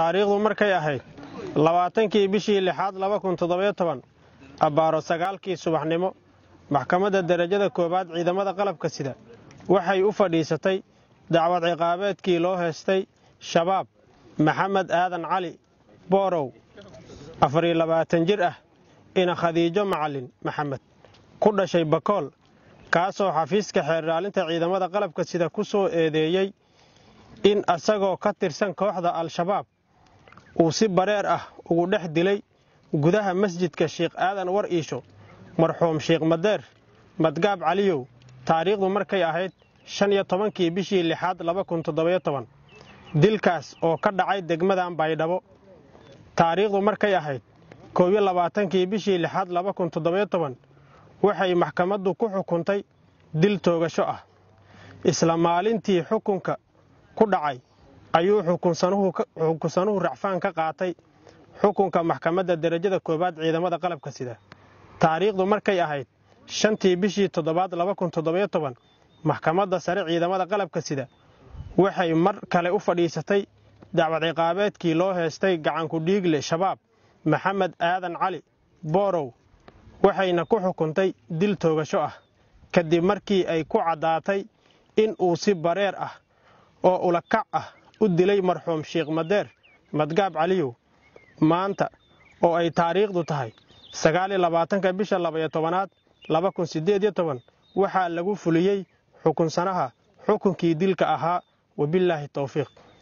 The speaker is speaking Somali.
taariikhdu markay ahayd 20kii bishii 6aad 2017 abbaaro 9kii subaxnimo maxkamadda darajada koobaad ciidamada qalabka sida waxay u fadhiisatay dacwad ciqaabeedkii loo heestay shabaab maxamed aadan cali boorow 24 jir ah ina Khadiijo Macalin Maxamed ku dhashay Bakool kaasoo xafiiska xeer ilaalinta ciidamada qalabka sida ku soo eedeeyay in asagoo ka tirsan kooxda al-shabaab uu si bareer ah ugu dhex dilay gudaha masjidka Sheekh Aadan War Iisho marxuum Sheekh Madeer Madgaab Caliyow taariikhdu markay ahayd 15kii bishii 6aad 2017 dilkaas oo ka dhacay degmada Baydhabo taariikhdu markay ahayd 22kii bishii 6aad 2017 waxay maxkamaddu ku xukuntay dil toogasho ah isla maalintii xukunka ku dhacay ayuu xukunsanuhu racfaan ka qaatay xukunka maxkamadda darajada koobaad ciidamada qalabka sida taariikhdu markay ahayd 5tii bishii 7aad 2017 maxkamadda sare ciidamada qalabka sida waxay mar kale u fadhiisatay dacwad ciqaabeedkii loo heestay gacan ku dhiigle shabaab maxamed aadan cali boorow waxayna ku xukuntay dil toogasho ah kadib markii ay ku cadaatay in uu si bareer ah oo ula kac ah u dilay marxuum Sheekh Madeer Madgaab Caliyow maanta oo ay taariikhdu tahay 29 bisha 12aad 2018 waxa lagu fuliyay xukunsanaha xukunkii dilka ahaa wabillahi tawfiiq